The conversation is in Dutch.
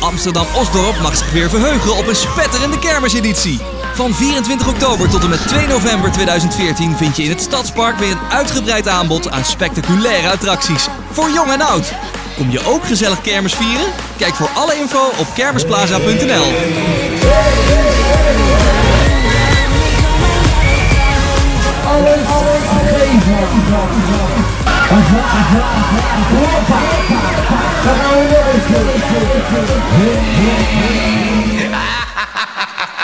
Amsterdam-Osdorp mag zich weer verheugen op een spetterende kermiseditie. Van 24 oktober tot en met 2 november 2014 vind je in het Stadspark weer een uitgebreid aanbod aan spectaculaire attracties. Voor jong en oud. Kom je ook gezellig kermis vieren? Kijk voor alle info op kermisplaza.nl. Ha ha ha ha!